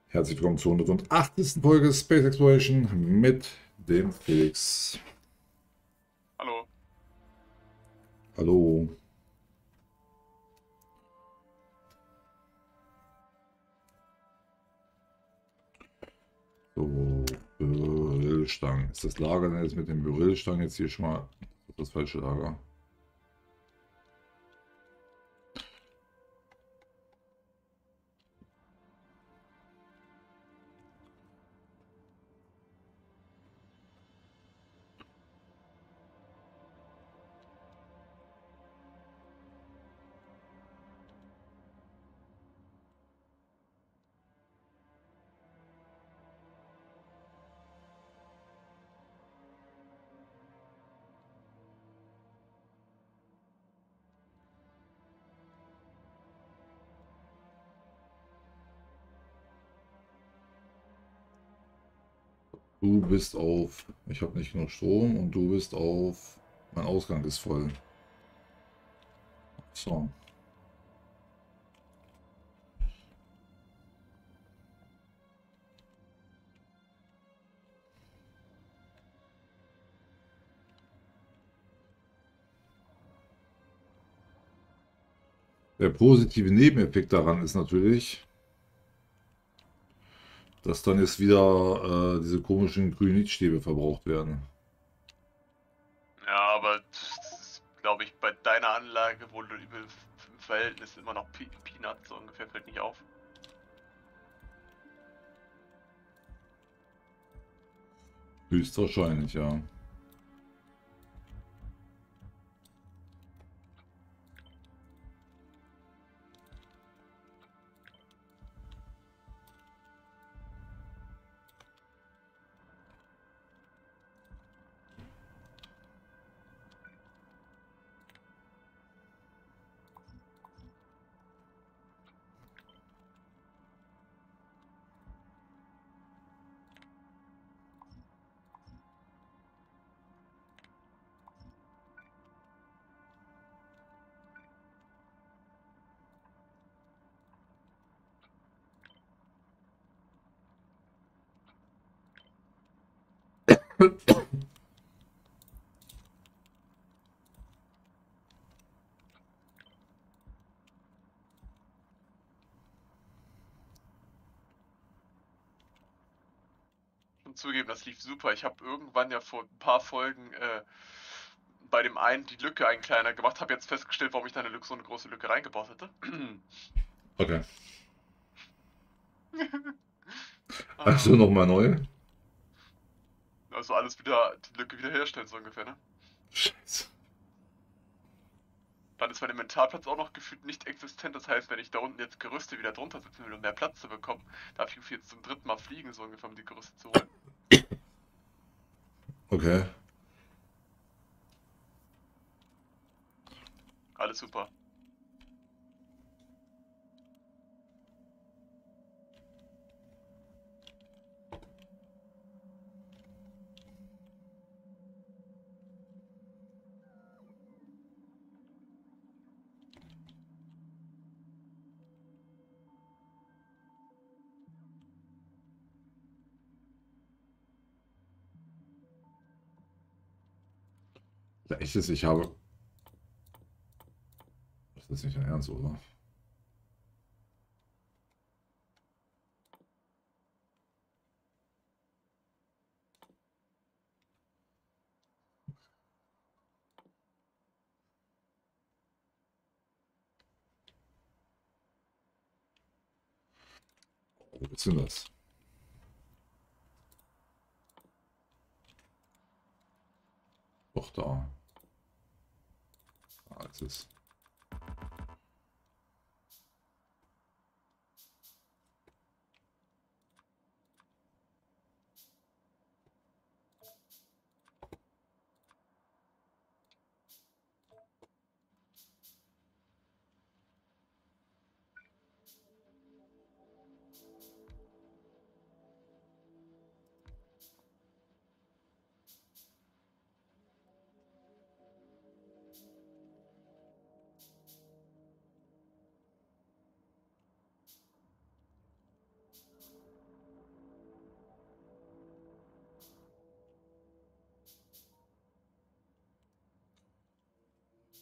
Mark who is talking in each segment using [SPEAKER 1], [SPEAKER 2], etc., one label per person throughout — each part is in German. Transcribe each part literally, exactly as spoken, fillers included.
[SPEAKER 1] Herzlich willkommen zur hundertachtzigsten Folge Space Exploration mit dem Felix.
[SPEAKER 2] Hallo.
[SPEAKER 1] Hallo. So, Berylstangen. Ist das Lager denn jetzt mit dem Berylstangen jetzt hier schon mal das falsche Lager? Du bist auf, ich habe nicht genug Strom und du bist auf, mein Ausgang ist voll. So. Der positive Nebeneffekt daran ist natürlich, dass dann jetzt wieder äh, diese komischen Grünitstäbe verbraucht werden.
[SPEAKER 2] Ja, aber das ist, glaube ich, bei deiner Anlage, wo du im Verhältnis immer noch Pe Peanuts so ungefähr, fällt nicht auf.
[SPEAKER 1] Höchstwahrscheinlich, ja.
[SPEAKER 2] Und zugeben, das lief super. Ich habe irgendwann ja vor ein paar Folgen äh, bei dem einen die Lücke ein kleiner gemacht, habe jetzt festgestellt, warum ich da eine Lücke, so eine große Lücke reingebaut hatte.
[SPEAKER 1] Okay. Also
[SPEAKER 2] Ah,
[SPEAKER 1] nochmal neu.
[SPEAKER 2] also alles wieder, die Lücke wiederherstellen, so ungefähr, ne?
[SPEAKER 1] Scheiße.
[SPEAKER 2] Dann ist mein Inventarplatz auch noch gefühlt nicht existent. Das heißt, wenn ich da unten jetzt Gerüste wieder drunter setzen will, um mehr Platz zu bekommen, darf ich jetzt zum dritten Mal fliegen, so ungefähr, um die Gerüste zu holen.
[SPEAKER 1] Okay.
[SPEAKER 2] Alles super.
[SPEAKER 1] Ja, echt ist, ich habe. Das ist nicht dein Ernst, oder? Wo ist denn das? Doch da. Ah, es ist.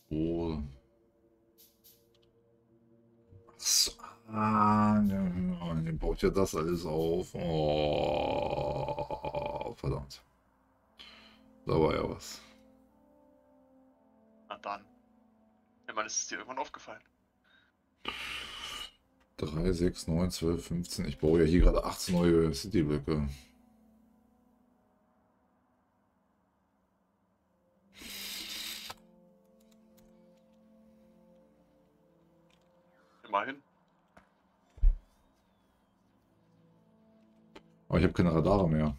[SPEAKER 1] Oh. So, ah, ja, und dann baut ja das alles auf. Oh, verdammt. Da war ja was.
[SPEAKER 2] Na dann. Ich meine, ist es dir irgendwann aufgefallen?
[SPEAKER 1] drei, sechs, neun, zwölf, fünfzehn. Ich baue ja hier gerade achtzehn neue City-Blöcke.
[SPEAKER 2] Immerhin.
[SPEAKER 1] Aber ich habe keine Radare mehr.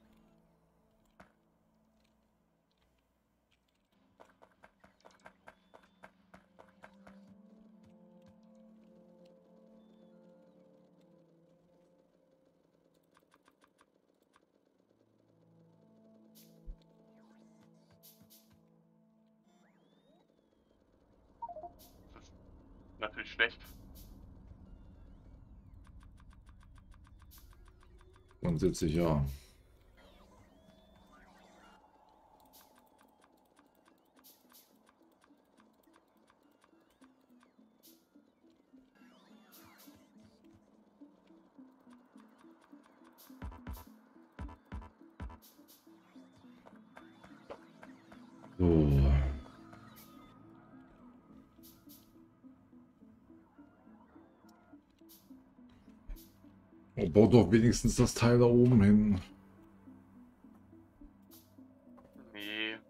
[SPEAKER 2] Das ist natürlich schlecht.
[SPEAKER 1] Grundsätzlich ja. So. Oh, baut doch wenigstens das Teil da oben hin.
[SPEAKER 2] Nee.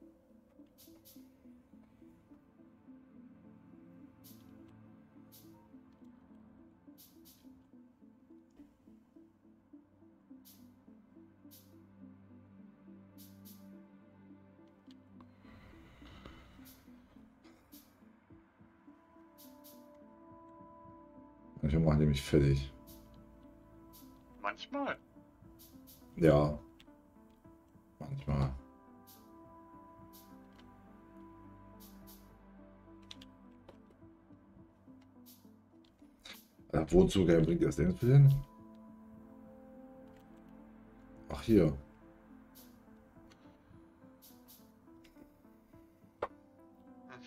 [SPEAKER 1] Ich mache nämlich fertig.
[SPEAKER 2] Manchmal.
[SPEAKER 1] Ja. Manchmal. Äh, wozu bringt das denn hin? Ach, hier.
[SPEAKER 2] Hm.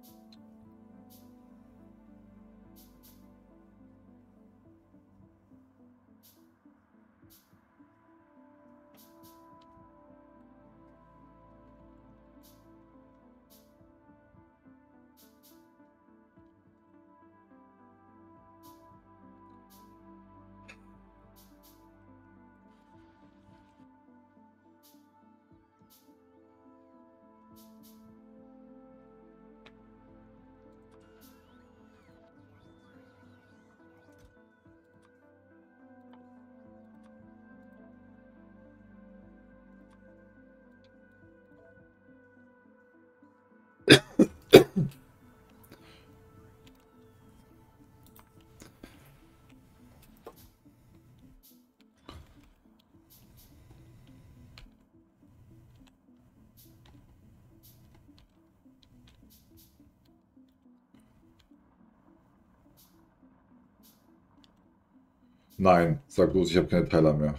[SPEAKER 1] Nein, sag bloß, ich habe keine Teiler mehr.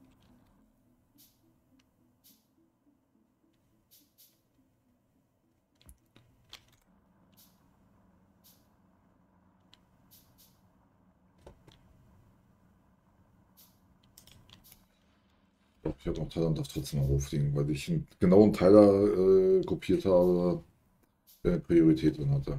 [SPEAKER 1] Doch, ich habe noch Teiler und darf trotzdem noch auflegen, weil ich einen genauen Teiler äh, kopiert habe, der Priorität drin hatte.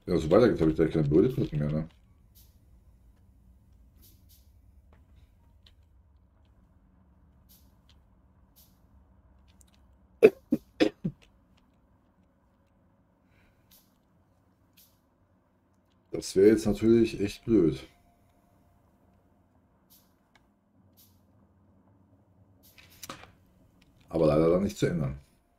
[SPEAKER 1] Ja, so weitergeht, habe ich gleich keine Bodenplatten mehr, ne? Das wäre jetzt natürlich echt blöd. Aber leider dann nicht zu ändern.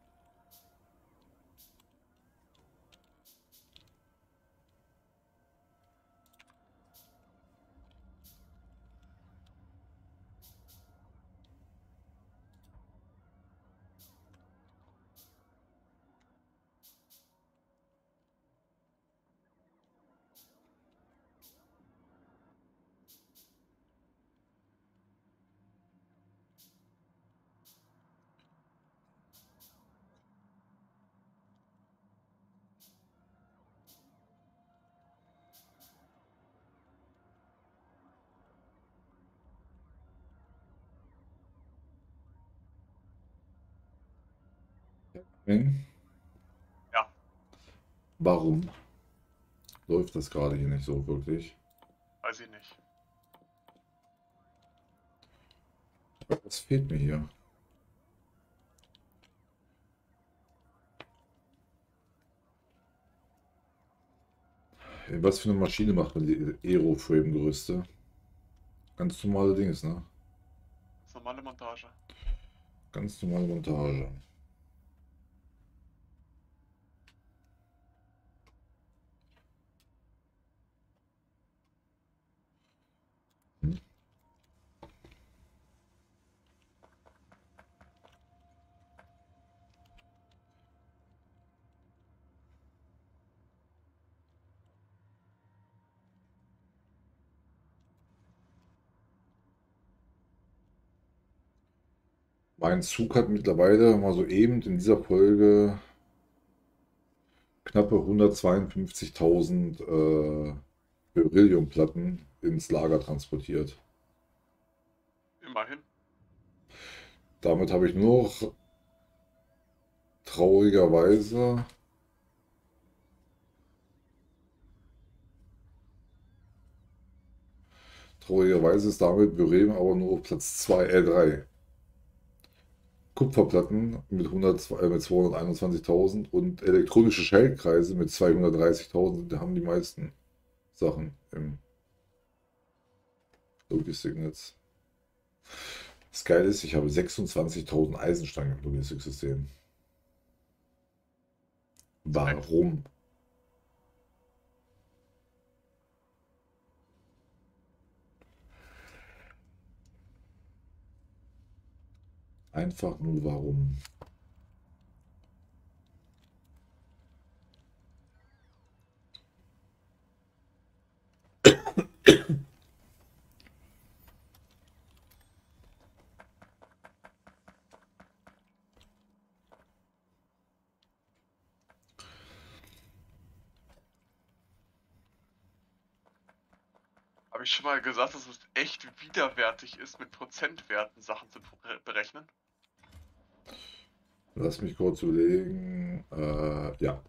[SPEAKER 1] Hm?
[SPEAKER 2] Ja,
[SPEAKER 1] Warum läuft das gerade hier nicht so wirklich?
[SPEAKER 2] weiß ich nicht.
[SPEAKER 1] Was fehlt mir hier? In was für eine Maschine macht man die Aeroframe-Gerüste? Ganz normale Dings, ne?
[SPEAKER 2] Das ist normale Montage.
[SPEAKER 1] Ganz normale Montage. Hm? Mein Zug hat mittlerweile mal so eben in dieser Folge knappe hundertzweiundfünfzigtausend äh, Berylliumplatten ins Lager transportiert.
[SPEAKER 2] Immerhin.
[SPEAKER 1] Damit habe ich nur noch traurigerweise traurigerweise ist damit Beryllium aber nur auf Platz zwei, äh drei. Kupferplatten mit, hundert, äh, mit zweihunderteinundzwanzigtausend und elektronische Schaltkreise mit zweihundertdreißigtausend, da haben die meisten Sachen im Logistiknetz. Das Geile ist, ich habe sechsundzwanzigtausend Eisenstangen im Logistiksystem.
[SPEAKER 2] Respekt.
[SPEAKER 1] Warum? Einfach nur warum?
[SPEAKER 2] Habe ich schon mal gesagt, dass es echt widerwärtig ist, mit Prozentwerten Sachen zu berechnen?
[SPEAKER 1] Lass mich kurz überlegen. Äh, ja.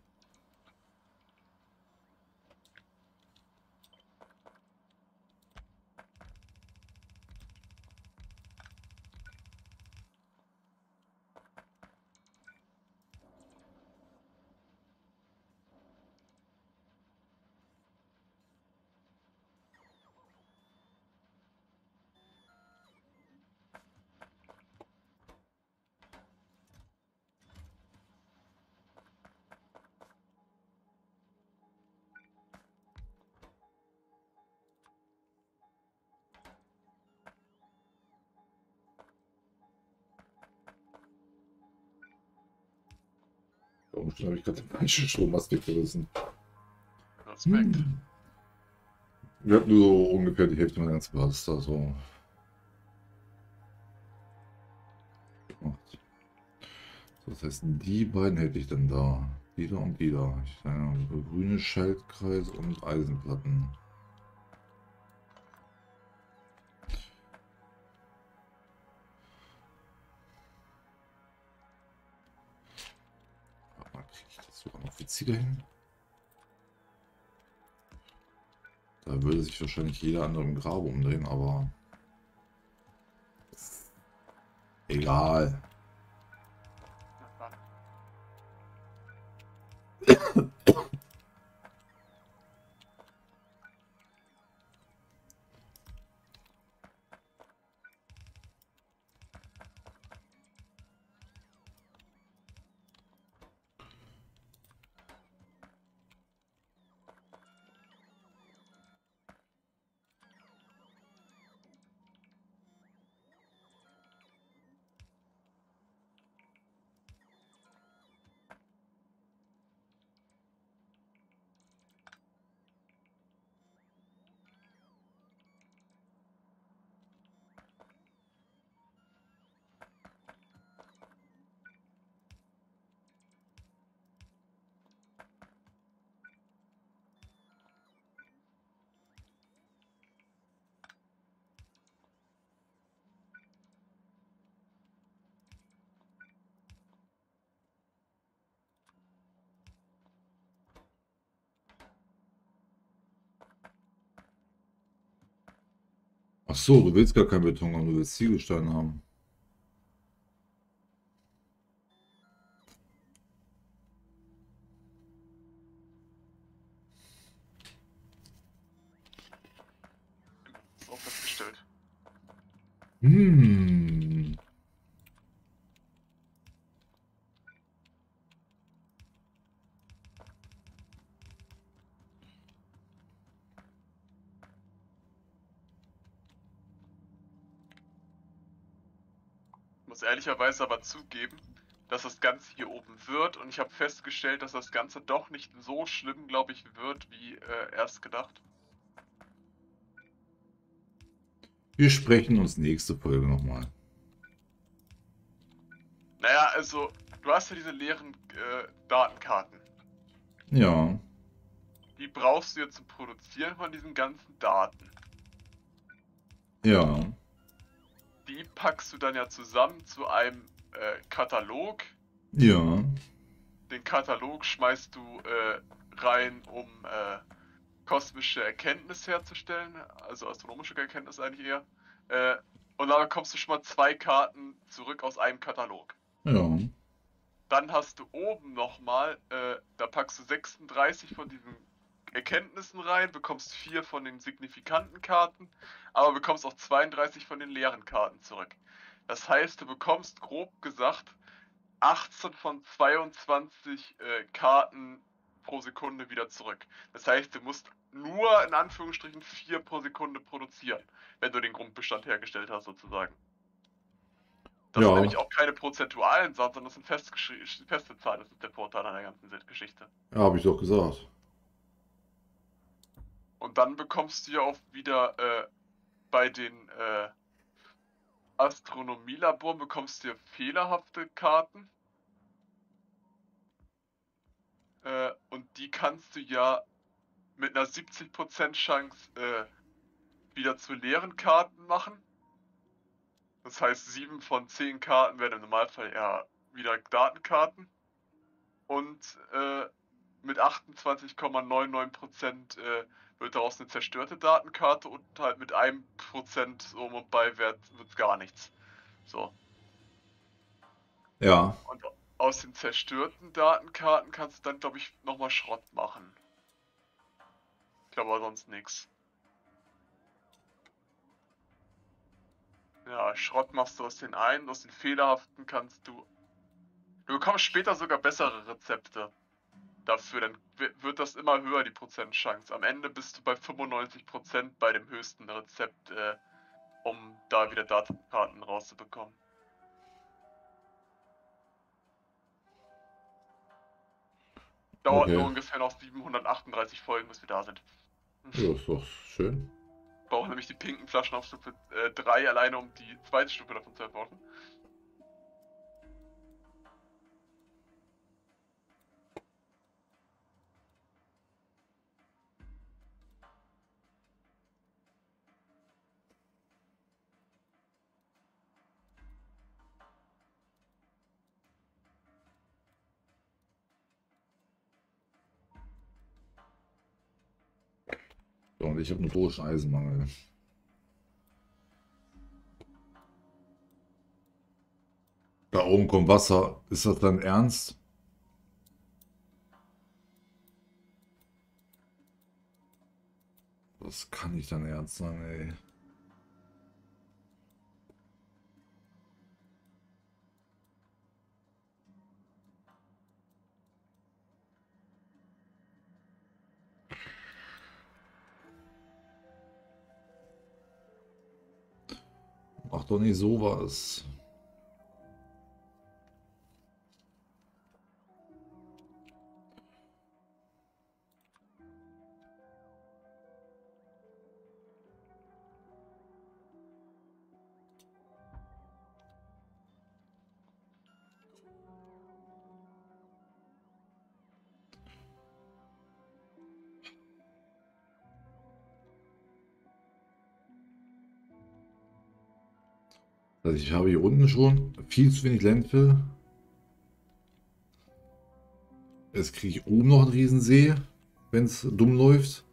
[SPEAKER 1] Warum habe ich gerade den falschen Strommast weggerissen?
[SPEAKER 2] Respekt.
[SPEAKER 1] Hm. Wir hatten nur so ungefähr die Hälfte meiner ganzen Basis da so gemacht. So, das heißt, die beiden hätte ich dann da. Die da und die da. Ich, äh, grüne Schaltkreis und Eisenplatten. Warte mal, kriege ich das sogar noch witziger hin? Da würde sich wahrscheinlich jeder andere im Grabe umdrehen, aber egal.
[SPEAKER 2] Na, warte.
[SPEAKER 1] Ach so, du willst gar keinen Beton haben, du willst Ziegelstein haben.
[SPEAKER 2] Ist auch festgestellt.
[SPEAKER 1] Hm.
[SPEAKER 2] Ich muss ehrlicherweise aber zugeben, dass das Ganze hier oben wird und ich habe festgestellt, dass das Ganze doch nicht so schlimm, glaube ich, wird, wie äh, erst gedacht.
[SPEAKER 1] Wir sprechen uns nächste Folge nochmal.
[SPEAKER 2] Naja, also, du hast ja diese leeren äh, Datenkarten.
[SPEAKER 1] Ja.
[SPEAKER 2] Die brauchst du ja zum Produzieren von diesen ganzen Daten.
[SPEAKER 1] Ja.
[SPEAKER 2] Die packst du dann ja zusammen zu einem äh, Katalog.
[SPEAKER 1] Ja.
[SPEAKER 2] Den Katalog schmeißt du äh, rein, um äh, kosmische Erkenntnis herzustellen, also astronomische Erkenntnis eigentlich eher. Äh, und dann bekommst du schon mal zwei Karten zurück aus einem Katalog.
[SPEAKER 1] Ja.
[SPEAKER 2] Dann hast du oben nochmal, äh, da packst du sechsunddreißig von diesen Erkenntnissen rein, bekommst vier von den signifikanten Karten, aber bekommst auch zweiunddreißig von den leeren Karten zurück. Das heißt, du bekommst grob gesagt achtzehn von zweiundzwanzig äh, Karten pro Sekunde wieder zurück. Das heißt, du musst nur in Anführungsstrichen vier pro Sekunde produzieren, wenn du den Grundbestand hergestellt hast sozusagen. Das sind
[SPEAKER 1] Ja.
[SPEAKER 2] nämlich auch keine prozentualen Sachen, sondern das sind feste Zahlen. Das ist der Vorteil an der ganzen Geschichte.
[SPEAKER 1] Ja, habe ich doch gesagt.
[SPEAKER 2] Und dann bekommst du ja auch wieder äh, bei den äh, Astronomielaboren bekommst du ja fehlerhafte Karten. Äh, und die kannst du ja mit einer siebzig Prozent Chance äh, wieder zu leeren Karten machen. Das heißt, sieben von zehn Karten werden im Normalfall eher wieder Datenkarten. Und äh, mit achtundzwanzig Komma neunundneunzig Prozent äh, wird daraus eine zerstörte Datenkarte und halt mit einem Prozent um und bei wird es gar nichts. So.
[SPEAKER 1] Ja.
[SPEAKER 2] Und aus den zerstörten Datenkarten kannst du dann, glaube ich, nochmal Schrott machen. Ich glaube aber sonst nichts. Ja, Schrott machst du aus den einen, aus den fehlerhaften kannst du. Du bekommst später sogar bessere Rezepte dafür, dann wird das immer höher, die Prozentchance. Am Ende bist du bei fünfundneunzig Prozent bei dem höchsten Rezept, äh, um da wieder Datenkarten rauszubekommen. Dauert
[SPEAKER 1] Okay.
[SPEAKER 2] nur ungefähr noch siebenhundertachtunddreißig Folgen, bis wir da sind.
[SPEAKER 1] Ja, ist doch schön.
[SPEAKER 2] Brauchen nämlich die pinken Flaschen auf Stufe äh, drei alleine, um die zweite Stufe davon zu erforschen.
[SPEAKER 1] So, und ich habe notorischen Eisenmangel. Da oben kommt Wasser. Ist das dann ernst? Das kann nicht dann ernst sein, ey. Mach doch nicht sowas. Also ich habe hier unten schon viel zu wenig Landfill. Jetzt kriege ich oben noch einen Riesensee, wenn es dumm läuft.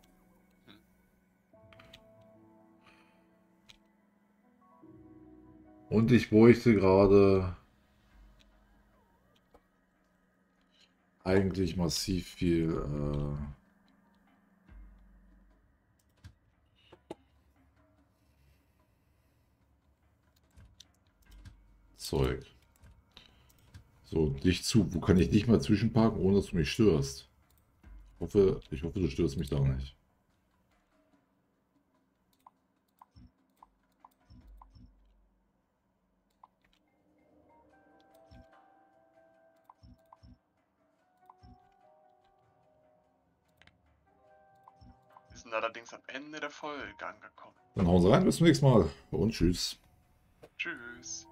[SPEAKER 1] Und ich bräuchte gerade eigentlich massiv viel äh, Zeug. So, dich zu. Wo kann ich nicht mal zwischenparken, ohne dass du mich störst? Ich hoffe, ich hoffe, du störst mich da nicht.
[SPEAKER 2] Wir sind allerdings am Ende der Folge angekommen.
[SPEAKER 1] Dann hauen Sie rein, bis zum nächsten Mal und tschüss.
[SPEAKER 2] Tschüss.